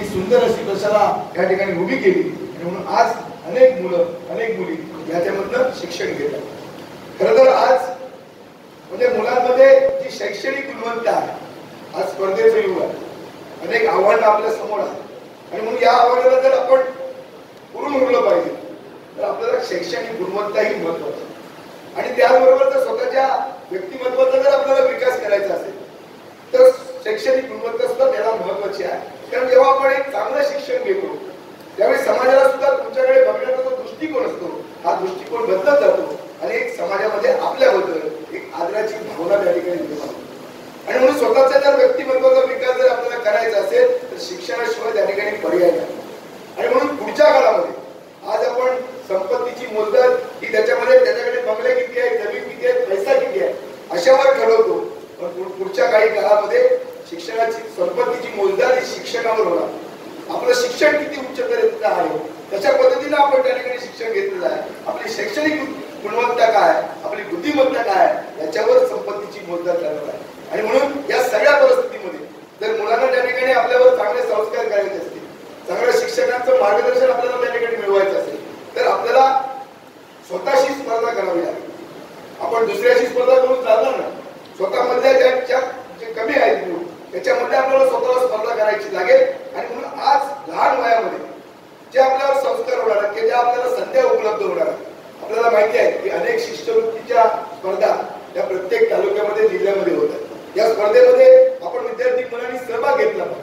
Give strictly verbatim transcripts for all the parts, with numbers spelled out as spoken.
सुंदर अशी प्रशाला या ठिकाणी उभी केली आणि म्हणून आज अनेक मुलं अनेक मुली याच्यामधनं शिक्षण घेतात. खरं तर आज म्हणजे मुलांमध्ये जी शैक्षणिक गुणवत्ता आहे, आज स्पर्धेचं युग आहे, अनेक आव्हानं आपल्या समोर आहेत आणि म्हणून या आव्हानाला जर आपण पुरून उरलं पाहिजे तर आपल्याला शैक्षणिक गुणवत्ता ही महत्वाची आणि त्याचबरोबर जर स्वतःच्या व्यक्तिमत्वाचा जर आपल्याला विकास करायचा असेल तर शैक्षणिक गुणवत्ता सुद्धा त्याला महत्वाची आहे. कारण जेव्हा आपण एक चांगलं शिक्षण घेतो त्यावेळी समाजाला सुद्धा तुमच्याकडे बघण्याचा जो दृष्टिकोन असतो हा दृष्टिकोन बदलत जातो आणि एक समाजामध्ये आपल्याबद्दल एक आदराची भावना त्या ठिकाणी निर्माण होते. आणि म्हणून स्वतःचा जर व्यक्तिमत्वाचा विकास जर आपल्याला करायचा असेल तर शिक्षणाशिवाय त्या ठिकाणी पर्याय नाही. आणि म्हणून पुढच्या काळामध्ये आज आपण संपत्तीची मोजदाद ही त्याच्यामध्ये त्याच्याकडे बंगले किती आहे, जमीन किती आहे, पैसा किती आहे अशावर ठरवतो. पण पुढच्या काही काळामध्ये शिक्षणाची संपत्तीची मोजदाद ही शिक्षणावर होणार. आपलं शिक्षण किती उच्च दर्जाचं आहे तशा पद्धतीने आपण त्या ठिकाणी शिक्षण घेतलेलं आहे. आपली शैक्षणिक गुणवत्ता काय, आपली बुद्धिमत्ता काय याच्यावर संपत्तीची मोजदाद करणार आहे. आणि म्हणून या सगळ्या परिस्थितीमध्ये जर मुलांना त्या ठिकाणी आपल्यावर चांगले संस्कार करायचे असतील, चांगल्या शिक्षकांचं मार्गदर्शन आपल्याला त्या ठिकाणी मिळवायचं असेल तर आपल्याला स्वतःशी स्पर्धा करावी लागेल. आपण दुसऱ्याशी स्पर्धा करून चालणार नाही. स्वतःमधल्या ज्या जे कमी आहेत गुण त्याच्यामध्ये आपल्याला स्वतःला स्पर्धा करायची लागेल. आणि म्हणून आज लहान वयामध्ये जे आपल्यावर संस्कार होणार आहेत, ज्या आपल्याला संध्या उपलब्ध होणार आहेत, आपल्याला माहिती आहे की अनेक शिष्यवृत्तीच्या स्पर्धा या प्रत्येक तालुक्यामध्ये जिल्ह्यामध्ये होतात. या स्पर्धेमध्ये आपण विद्यार्थी मुलांनी सहभाग घेतला पाहिजे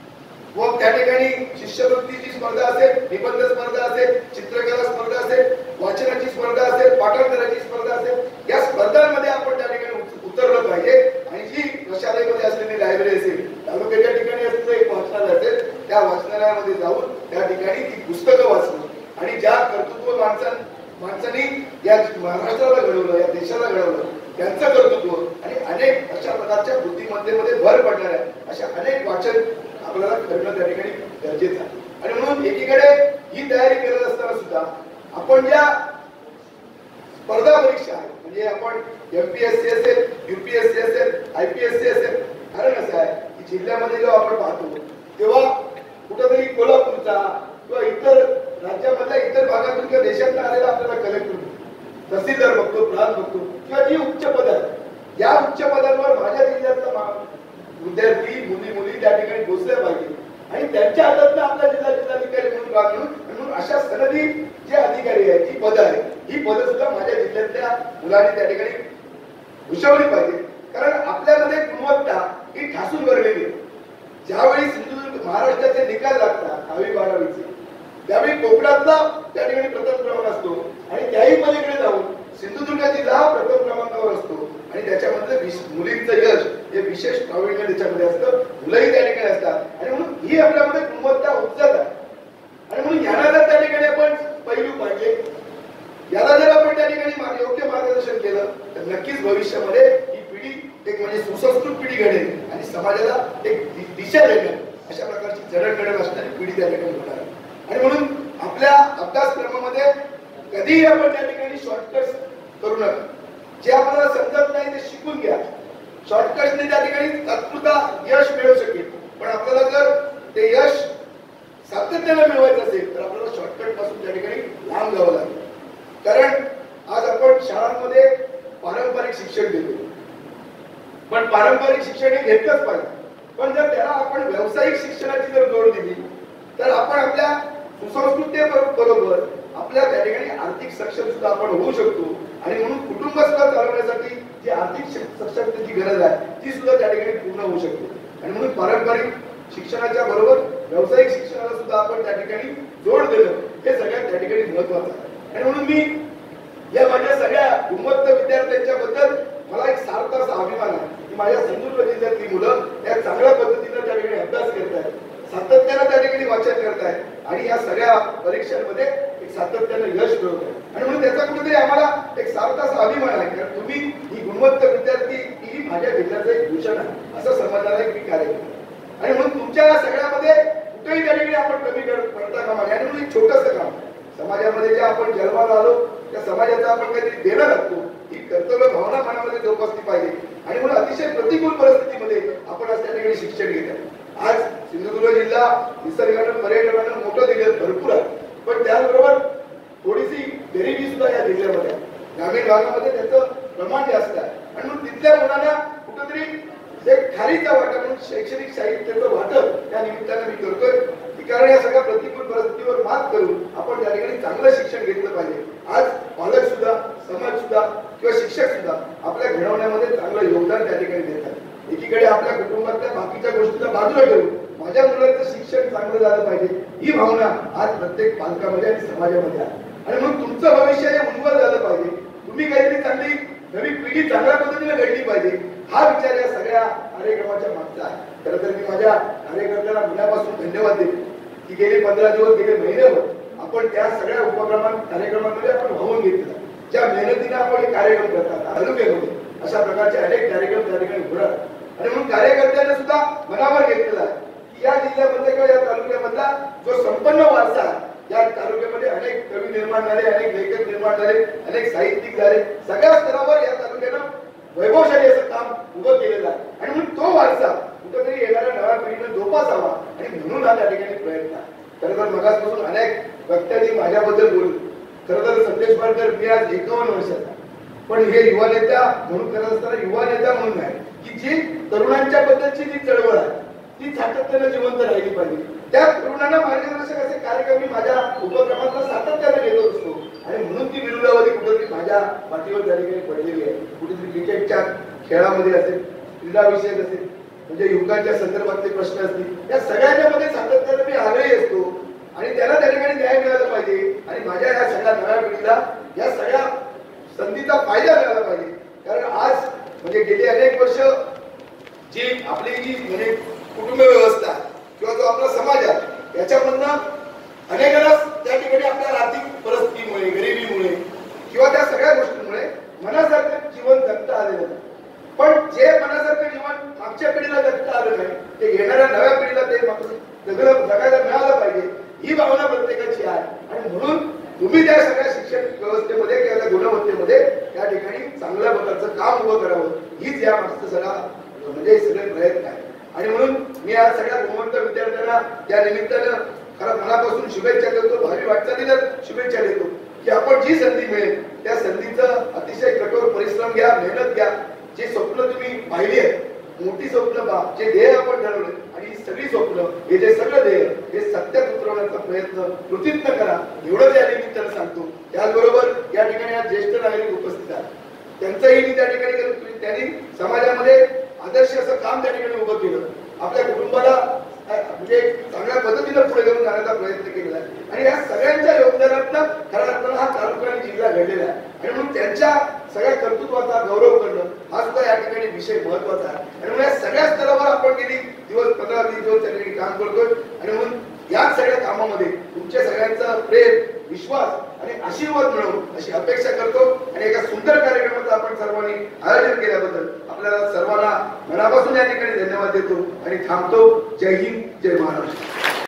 व त्या ठिकाणी शिष्यवृत्तीची स्पर्धा असेल, निबंध स्पर्धा असेल, चित्रकला स्पर्धा असेल, वाचनाची स्पर्धा असेल, पाठांतराची स्पर्धा असेल, या स्पर्धांमध्ये आपण त्या ठिकाणी उतरलं पाहिजे. आणि जी प्रशालेमध्ये असलेली लायब्ररी असेल, तालुक्याच्या ठिकाणी असलेलं एक वाचनालय असेल, त्या वाचनालयामध्ये जाऊन त्या ठिकाणी ती पुस्तकं वाचणं आणि ज्या कर्तृत्व माणसां माणसांनी या महाराष्ट्राला घडवलं, या देशाला घडवलं त्यांचं कर्तृत्व आणि अनेक अशा प्रकारच्या बुद्धिमत्तेमध्ये भर पडणाऱ्या अशा अनेक वाचन आपल्याला करणं त्या ठिकाणी गरजेचं आहे. आणि म्हणून एकीकडे ही तयारी करत असताना सुद्धा आपण ज्या स्पर्धा परीक्षा आहेत म्हणजे आपण एमपीएससी असेल, युपीएससी असेल, आयपीएससी असेल, कारण असं आहे की जिल्ह्यामध्ये जेव्हा आपण पाहतो तेव्हा कुठेतरी कोल्हापूरचा किंवा इतर राज्यामधल्या इतर भागातून किंवा देशातून आलेला आपल्याला कलेक्टर तहसीलदार बघतो, प्रांत बघतो किंवा जी उच्च पद आहेत या उच्च पदांवर माझ्या जिल्ह्यातला विद्यार्थी मुली मुली त्या ठिकाणी पोहोचल्या पाहिजे आणि त्यांच्या हातात आपला जिल्हा जिल्हाधिकारी म्हणून वागणून म्हणून अशा सनदी जे अधिकारी आहेत, जी पद आहेत ही पद सुद्धा माझ्या जिल्ह्यातल्या मुलांनी त्या ठिकाणी भूषवली पाहिजे. कारण आपल्यामध्ये गुणवत्ता ही ठासून भरलेली आहे. ज्यावेळी सिंधुदुर्ग महाराष्ट्राचे निकाल लागतात दहावी बारावीचे त्यावेळी कोकणातला त्या ठिकाणी प्रथम क्रमांक असतो आणि त्याही पलीकडे जाऊन सिंधुदुर्ग जिल्हा प्रथम क्रमांकावर असतो आणि त्याच्यामधलं मुलींचं यश हे विशेष प्रावीण्य त्याच्यामध्ये असतं, मुलंही त्या ठिकाणी असतात. आणि म्हणून ही आपल्यामध्ये गुणवत्ता उपजत आहे. आणि म्हणून याला जर त्या ठिकाणी आपण पैलू पाहिजे, याला जर आपण त्या ठिकाणी योग्य मार्गदर्शन केलं तर नक्कीच भविष्यामध्ये ही पिढी एक म्हणजे सुसंस्कृत पिढी घडेल आणि समाजाला एक दिशा देणार अशा प्रकारची जडणघडण असणारी पिढी त्या ठिकाणी होणार आहे. आणि म्हणून आपल्या अभ्यासक्रमामध्ये कधीही आपण त्या ठिकाणी शॉर्टकट्स करू नका. जे आपल्याला समजत नाही ते शिकून घ्या. शॉर्टकटने त्या ठिकाणी तात्पुरता यश मिळू शकेल, पण आपल्याला जर ते यश सातत्याने मिळवायचं असेल तर आपल्याला शॉर्टकट पासून त्या ठिकाणी लांब जावं लागेल. कारण आज आपण शाळांमध्ये पारंपरिक शिक्षण देतो, पण पारंपरिक शिक्षण हे घेतलंच पाहिजे. पण जर त्याला आपण व्यावसायिक शिक्षणाची जर जोड दिली तर आपण आपल्या सुसंस्कृतीबरोबर आपल्या त्या ठिकाणी आर्थिक सक्षम सुद्धा आपण होऊ शकतो. आणि म्हणून कुटुंब सुद्धा चालवण्यासाठी जी आर्थिक सक्षमतेची गरज आहे ती सुद्धा त्या ठिकाणी पूर्ण होऊ शकते. आणि म्हणून पारंपरिक शिक्षणाच्या बरोबर व्यावसायिक शिक्षणाला सुद्धा आपण त्या ठिकाणी जोड देणं हे सगळ्यात त्या ठिकाणी महत्वाचं आहे. आणि म्हणून मी या माझ्या सगळ्या गुणवंत विद्यार्थ्यांच्या बद्दल मला एक सार्थ असा अभिमान आहे की माझ्या सिंधुदुर्ग जिल्ह्यातली मुलं या चांगल्या पद्धतीने त्या ठिकाणी अभ्यास करत आहेत, सातत्याने त्या ठिकाणी वाचन करत आहेत आणि या सगळ्या परीक्षांमध्ये एक सातत्याने यश मिळवत आहे. आणि म्हणून त्याचा कुठेतरी आम्हाला एक सार्थ असा अभिमान आहे कारण तुम्ही ही गुणवंत विद्यार्थी ही माझ्या जिल्ह्याचं एक भूषण आहे असं समजणारा एक मी कार्य करतो. आणि म्हणून तुमच्या या सगळ्यामध्ये कुठेही त्या ठिकाणी आपण कमी करता कामा नये. आणि म्हणून एक छोटंसं काम समाजामध्ये जे आपण जन्माला आलो त्या समाजाचा आपण काहीतरी देणं लागतो ही कर्तव्य भावना मनामध्ये जोपासली पाहिजे. आणि म्हणून अतिशय प्रतिकूल परिस्थितीमध्ये आपण आज त्या ठिकाणी शिक्षण घेत आहे. आज सिंधुदुर्ग जिल्हा निसर्गानं पर्यटनानं मोठं दिलं भरपूर आहे, पण त्याचबरोबर थोडीशी गरिबी सुद्धा या जिल्ह्यामध्ये आहे. ग्रामीण भागामध्ये त्याचं प्रमाण जास्त आहे आणि म्हणून तिथल्या मुलांना कुठेतरी एक खारीचा वाटा म्हणून शैक्षणिक साहित्याचं वाटप या निमित्तानं मी करतोय की कारण या सगळ्या प्रतिकूल परिस्थितीवर मात करून आपण त्या ठिकाणी चांगलं शिक्षण घेतलं पाहिजे. आज पालक सुद्धा, समाज सुद्धा किंवा शिक्षक सुद्धा आपल्या घडवण्यामध्ये चांगलं योगदान त्या ठिकाणी देतात. एकीकडे आपल्या कुटुंबातल्या बाकीच्या गोष्टीला बाजूला ठेवून माझ्या मुलाचं शिक्षण चांगलं झालं पाहिजे ही भावना आज प्रत्येक पालकामध्ये आणि समाजामध्ये आहे आणि मग तुमचं भविष्य हे उज्ज्वल झालं पाहिजे. तुम्ही काहीतरी चांगली नवी पिढी चांगल्या पद्धतीने घडली पाहिजे हा विचार या सगळ्या कार्यक्रमाच्या मागचा आहे. खरं तर मी माझ्या कार्यकर्त्यांना मनापासून धन्यवाद देतो की गेले पंधरा दिवस गेले महिन्यावर आपण त्या सगळ्या उपक्रमां कार्यक्रमांमध्ये आपण वाहून घेतलं. ज्या मेहनतीने आपण हे कार्यक्रम करतात तालुक्यामध्ये अशा प्रकारचे अनेक कार्यक्रम त्या ठिकाणी घडतात आणि म्हणून कार्यकर्त्यांना सुद्धा मनावर घेतलेला आहे की या जिल्ह्यामध्ये किंवा या तालुक्यामधला जो संपन्न वारसा आहे या तालुक्यामध्ये अनेक कवी निर्माण झाले, अनेक लेखक निर्माण झाले, अनेक साहित्यिक झाले. सगळ्या स्तरावर या तालुक्यानं वैभवशाली असं काम उभं केलेलं आहे आणि म्हणून तो वारसा कुठेतरी येणाऱ्या नव्या पिढीनं जोपासावा आणि म्हणून हा त्या ठिकाणी प्रयत्न आहे. खरं तर मगासपासून अनेक वक्त्यांनी माझ्याबद्दल बोलून खरं तर संदेश पारकर मी आज एकावन्न वर्षाचा पण हे युवा नेता म्हणून करत असताना युवा नेता म्हणून नाही की जी तरुणांच्या बद्दलची जी चळवळ आहे ती सातत्यानं जिवंत राहिली पाहिजे. त्या तरुणांना मार्गदर्शक असे कार्यक्रम मी माझ्या उपक्रमांना सातत्यानं घेत असतो आणि म्हणून ती विरुद्धावधी कुठेतरी माझ्या पाठीवर त्या ठिकाणी पडलेली आहे. कुठेतरी क्रिकेटच्या खेळामध्ये असेल, क्रीडा विषयक असेल, म्हणजे युवकांच्या संदर्भातले प्रश्न असतील, या सगळ्यांच्या मध्ये सातत्यानं मी आग्रही असतो आणि त्याला त्या ठिकाणी न्याय मिळाला पाहिजे आणि माझ्या या सगळ्या नव्या पिढीला या सगळ्या संधीचा फायदा मिळाला पाहिजे. कारण आज म्हणजे गेली अनेक वर्ष जी आपली जी म्हणजे कुटुंब व्यवस्था किंवा जो आपला समाज आहे याच्यामधनं अनेकांना त्या ठिकाणी आपल्या आर्थिक परिस्थितीमुळे, गरिबीमुळे किंवा त्या सगळ्या गोष्टींमुळे मनासारखं जीवन जगता आलेलं नाही. पण जे मनासारखं जीवन मागच्या पिढीला जगता आलं नाही ते येणाऱ्या नव्या पिढीला ते जगलं जगायला मिळालं पाहिजे ही भावना प्रत्येकाची आहे आणि म्हणून तुम्ही त्या सगळ्या शिक्षण व्यवस्थेमध्ये किंवा गुणवत्तेमध्ये त्या ठिकाणी चांगल्या प्रकारचं काम उभं करावं हीच या मागचं सगळा म्हणजे सगळे प्रयत्न आहे. आणि म्हणून मी आज सगळ्या गुणवंत विद्यार्थ्यांना त्या निमित्तानं खरं मनापासून शुभेच्छा देतो, भावी वाटचालीला शुभेच्छा देतो की आपण जी संधी मिळेल त्या संधीचं अतिशय कठोर परिश्रम घ्या, मेहनत घ्या. जे स्वप्न तुम्ही पाहिली आहेत मोठी स्वप्न पहा, जे ध्येय आपण ठरवले आणि ही सगळी स्वप्न हे जे सगळं ध्येय हे सत्यात उतरवण्याचा प्रयत्न कृतीत्न करा एवढंच या निमित्तानं सांगतो. त्याचबरोबर या ठिकाणी आज ज्येष्ठ नागरिक उपस्थित आहेत त्यांचंही मी त्या ठिकाणी त्यांनी समाजामध्ये आदर्श असं काम त्या ठिकाणी उभं केलं. आपल्या कुटुंबाला म्हणजे चांगल्या पद्धतीने पुढे घेऊन जाण्याचा प्रयत्न केलेला आहे आणि या सगळ्यांच्या योगदानातनं खऱ्या अर्थानं हा तालुका आणि जिल्हा घडलेला आहे आणि म्हणून त्यांच्या सगळ्या कर्तृत्वाचा गौरव करणं हा सुद्धा या ठिकाणी विषय महत्वाचा आहे आणि म्हणून या सगळ्या स्तरावर आपण गेली दिवस पंधरा वीस दिवस त्या ठिकाणी काम करतोय आणि म्हणून या सगळ्या कामामध्ये तुमच्या सगळ्यांचा प्रेम, विश्वास आणि आशीर्वाद मिळवून अशी अपेक्षा करतो आणि एका सुंदर कार्यक्रमाचं आपण सर्वांनी आयोजन केल्याबद्दल आपल्याला सर्वांना मनापासून या ठिकाणी धन्यवाद देतो आणि थांबतो. जय हिंद, जय महाराष्ट्र.